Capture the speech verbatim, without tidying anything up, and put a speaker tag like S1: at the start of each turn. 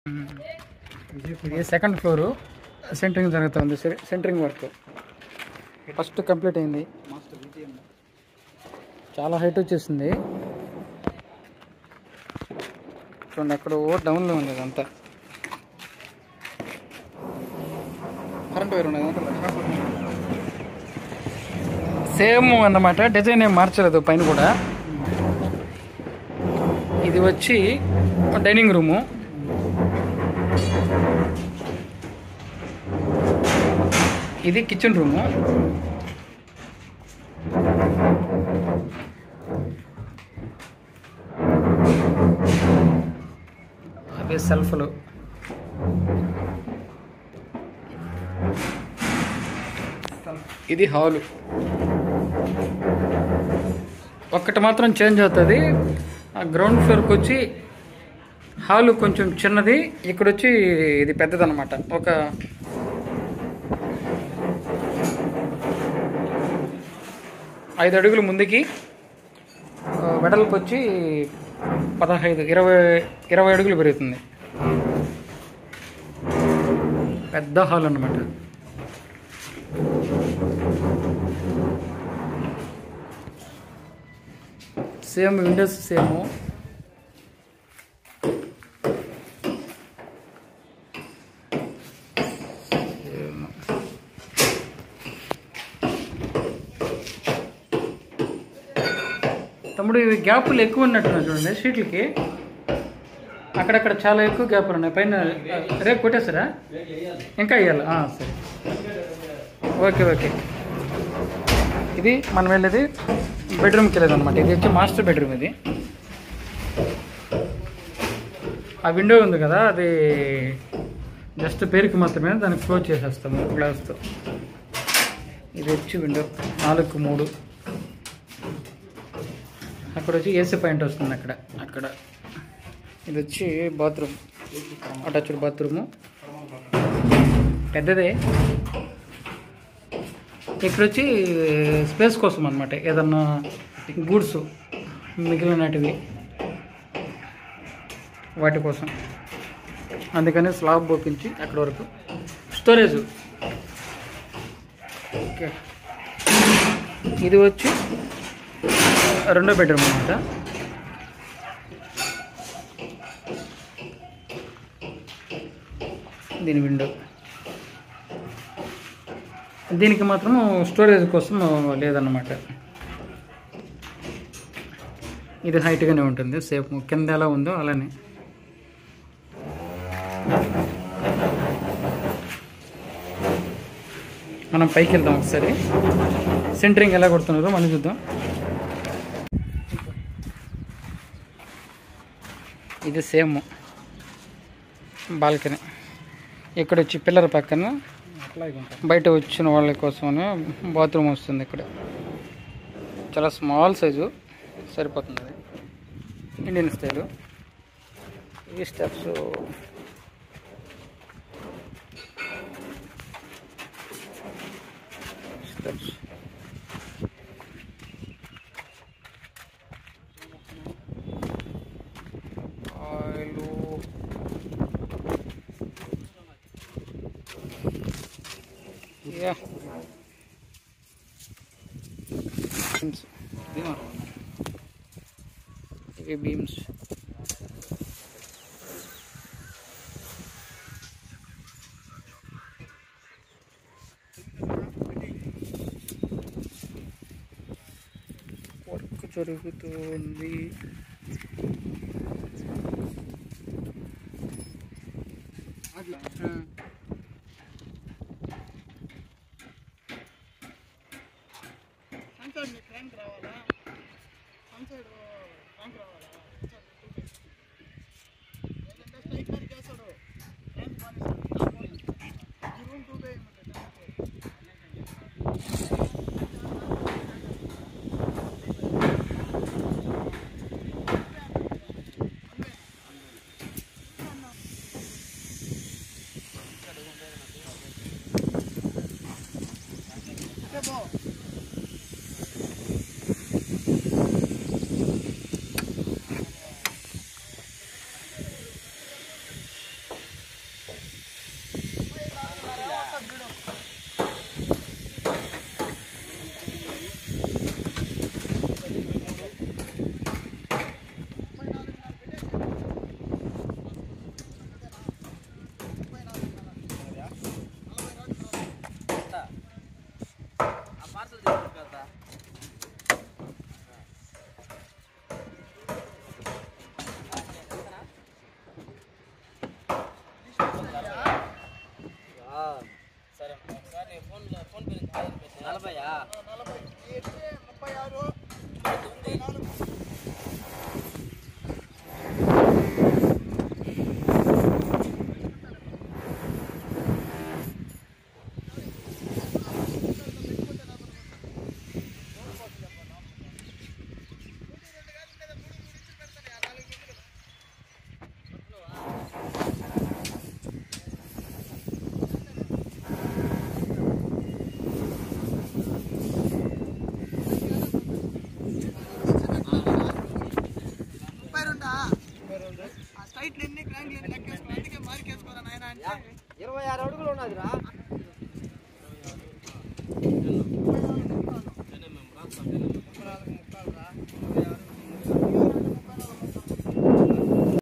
S1: ఇది second floor centering జరుగుతుంది. Centering work first complete అయింది. చాలా హైట్ వచ్చేసింది. చూడండి అక్కడ డౌన్లో ఉంది. అదంతా కరెంట్ వైర్ ఉన్నది. సేమ్ అన్నమాట. డిజైన్ ఏం మార్చలేదు పైన కూడా. ఇది వచ్చి డైనింగ్ రూము. ఇది కిచెన్ రూము. అవి సెల్ఫ్లు. ఇది హాలు. ఒక్కటి మాత్రం చేంజ్ అవుతుంది. గ్రౌండ్ ఫ్లోర్కి వచ్చి హాలు కొంచెం చిన్నది, ఇక్కడ వచ్చి ఇది పెద్దదన్నమాట. ఒక ఐదు అడుగులు ముందుకి, వెడల్పు వచ్చి పదహైదు ఇరవై ఇరవై అడుగులు పెరుగుతుంది. పెద్ద హాల్ అన్నమాట. Same windows same. తమ్ముడు ఇవి గ్యాపులు ఎక్కువ ఉన్నట్టున్నాయి చూడండి షీట్లకి. అక్కడక్కడ చాలా ఎక్కువ గ్యాపులు ఉన్నాయి. పైన రేపు కొట్టేస్తారా? ఇంకా వేయాలి. సరే, ఓకే ఓకే. ఇది మనం వెళ్ళేది బెడ్రూమ్కి వెళ్ళేది అనమాట. ఇది వచ్చి మాస్టర్ బెడ్రూమ్. ఇది ఆ విండో ఉంది కదా, అది జస్ట్ పేరుకి మాత్రమే, దాన్ని క్లోజ్ చేసేస్తాము గ్లాస్తో. ఇది వచ్చి విండో నాలుగు మూడు. అక్కడ వచ్చి ఏసీ పాయింట్ వస్తుంది అక్కడ అక్కడ ఇది వచ్చి బాత్రూమ్, అటాచ్డ్ బాత్రూము. పెద్దదే. ఇక్కడ వచ్చి స్పేస్ కోసం అనమాట, ఏదన్నా గూడ్స్ మిగిలినటివి వాటి కోసం. అందుకని స్లాబ్ పోపించి అక్కడ వరకు స్టోరేజ్. ఓకే, ఇది వచ్చి రెండో బెడ్రూమ్ అనమాట. దీని విండో. దీనికి మాత్రం స్టోరేజ్ కోసం లేదన్నమాట. ఇది హైట్గానే ఉంటుంది, సేఫ్. కింద ఎలా ఉందో అలానే. మనం పైకి వెళ్దాం ఒకసారి. సెంటరింగ్ ఎలా కొడుతున్నారో మనం చూద్దాం. ఇది సేమ్ బాల్కనీ. ఇక్కడ వచ్చి పిల్లర్ పక్కన బయట వచ్చిన వాళ్ళ కోసమని బాత్రూమ్ వస్తుంది. ఇక్కడ చాలా స్మాల్ సైజు, సరిపోతుంది. అది ఇండియన్ స్టైలు. ఈ steps steps Yeah. Beams. Heavy beams. Work జరుగుతుంది.
S2: నలభయా
S3: నలభై ముప్పై ఆరు నాలుగు ఇరవై ఆరు అడుగులు ఉన్నదిరా.